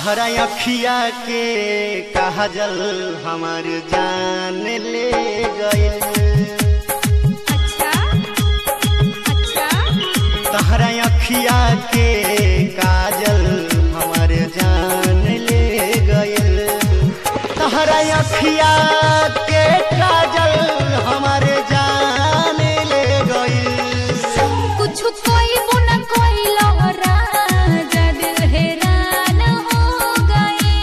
तहरा अखिया के काजल हमार जान ले गइल। अच्छा अच्छा तहरा अखिया के काजल हमार जान ले गइल। तहरा अखिया के काजल हमार जान ले गइल। कुछ कोई बुना कोई लहरा जद हैरान हो गई।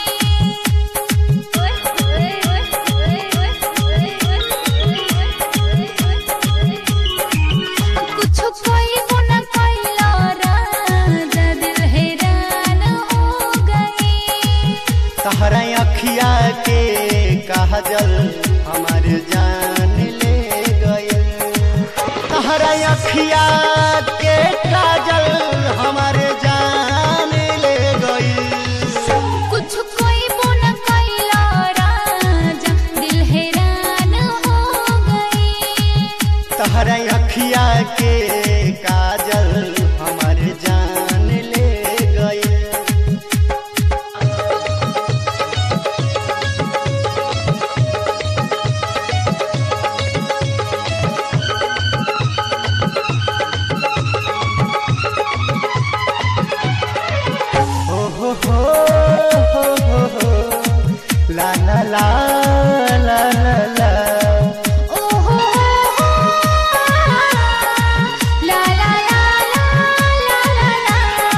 कुछ कोई बुना कोई लहरा जद हैरान हो गई। तहरा अखिया के काजल हमार जान ले गइल। तहरा अखिया के काजल हमार जान ले गइल। कुछ कोई बुना कोई लहरा जद दिल हैरान हो गई। तहरा अखिया के काजल हमार जान ले गइल। ला ला ला ला ला ला ओहो ला ला ला ला ला ला।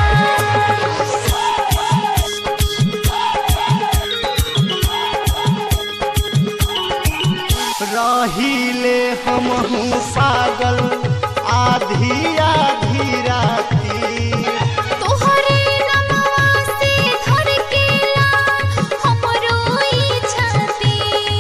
रहीले हमहू पागल आधी आधी राती। तोहरे नमवा से घर के ला हमरो ई छाती।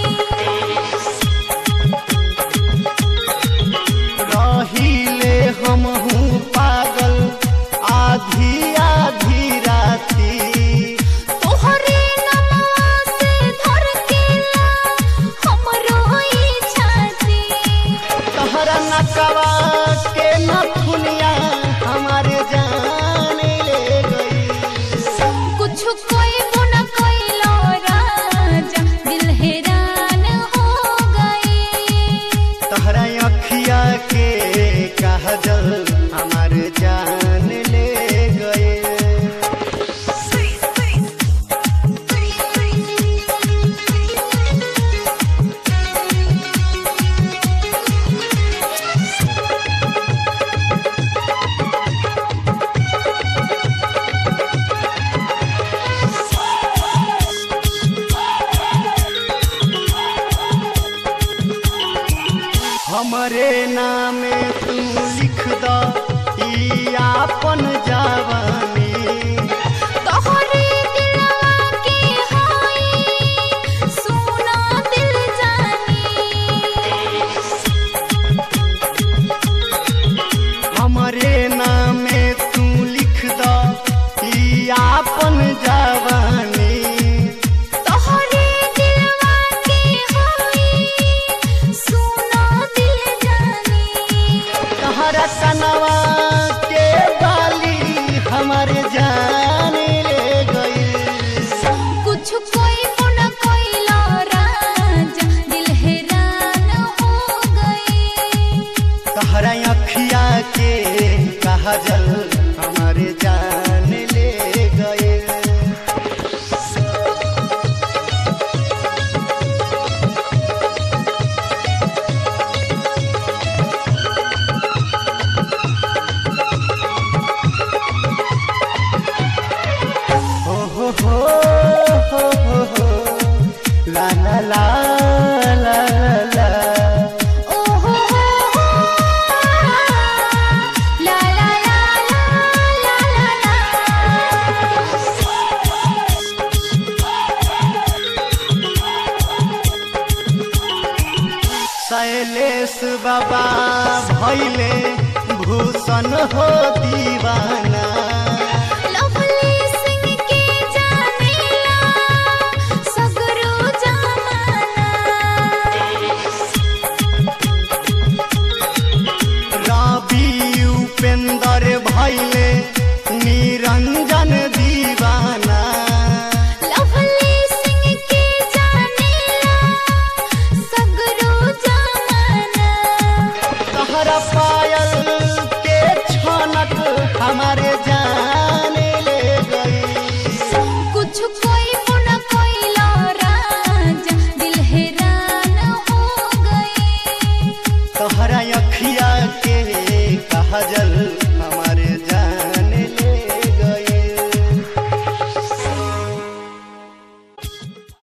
रहीले हमहू पागल आधी आधी राती। तोहरे नमवा से घर के ला हमरो ई छाती। तहरा नकवा के नथुनिया हमार जान ले गई। कुछ कोई बुना कोई लहरा जद दिल हैरान हो गई। तहरा अखिया के काजल हमार जान ले गए। हमरे नामे तू लिख द ई आपन जवानी। तोहरे दिलवा के होई सुना दिल जानी। हमरे नामे तू लिख द ई आपन जवानी। तोहरे दिलवा के होई सुना दिल जानी। तहरा कनवा के बाली हमार जान ले गई। कुछ कोई बुना कोई लहरा जद दिल हैरान हो गई। तहरा अखिया के काजल हमार जान ले गए। ला ला ला ला ला ओहो ला ला ला ला ला ला। शैलेश बाबा भैले भूषण हो दीवाना। लवली सिंह के जानेला सगरो जमाना। रवि उपेंद्र भैले निरंजन दीवाना। अखिया के काजल